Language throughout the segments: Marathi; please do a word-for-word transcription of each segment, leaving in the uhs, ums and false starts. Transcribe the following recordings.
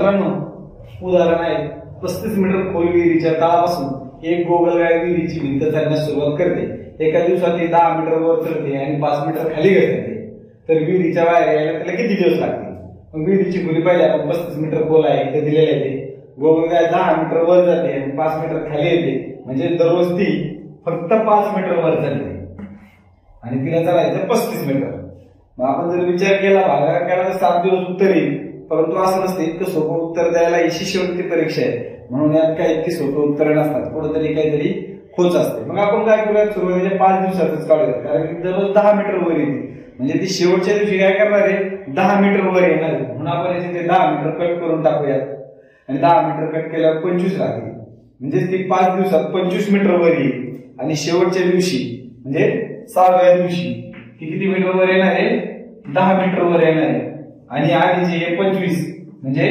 मित्रांनो, उदाहरण आहे पस्तीस मीटर खोल विहिरीच्या तळापासून एक गोगलगाय विहिरीची भिंत चढण्यास सुरुवात करते। एका दिवसात ती दहा मीटर वर चढते आणि पाच मीटर खाली घसरते, तर विहिरीच्या बाहेर यायला त्याला किती दिवस लागतील? मग विहिरीची खोली पाहिली आपण, पस्तीस मीटर खोल आहे इथे दिलेले आहे ते। गोगलगाय दहा मीटर वर जाते आणि पाच मीटर खाली येते, म्हणजे दररोज ती फक्त पाच मीटर वर चढते आणि तिला चढायचं पस्तीस मीटर। मग आपण जर विचार केला भागाकार केला तर सात दिवस उत्तर येईल, परंतु असं नसतं इतकं सोपं उत्तर द्यायला ही शिष्यवृत्ती परीक्षा आहे, म्हणून यात काही इतकी सोपं उत्तर नसतात, कुठेतरी काहीतरी खोच असते। मग आपण काय करूया, सुरुवातीच्या पाच दिवसातच काढूया, कारण की दररोज दहा मीटर वर येते, म्हणजे ती शेवटच्या दिवशी काय करणार आहे, दहा मीटर वर येणार आहे। म्हणून आपण याचे ते दहा मीटर कट करून टाकूयात आणि दहा मीटर कट केल्यावर पंचवीस राहतील, म्हणजे ती पाच दिवसात पंचवीस मीटर वर येईल आणि शेवटच्या दिवशी म्हणजे सहाव्या दिवशी ती किती मीटर वर येणार आहे, दहा मीटर वर येणार आहे। आणि आधीचे हे पंचवीस म्हणजे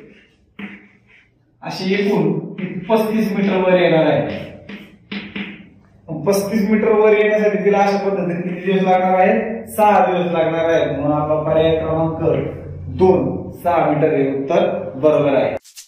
अशी एकूण पस्तीस मीटर वर येणार आहे। पस्तीस मीटर वर येण्यासाठी तिला अशा पद्धतीने किती दिवस लागणार आहे, सहा दिवस लागणार आहेत। म्हणून आपला पर्याय क्रमांक दोन सहा मीटर हे उत्तर बरोबर आहे।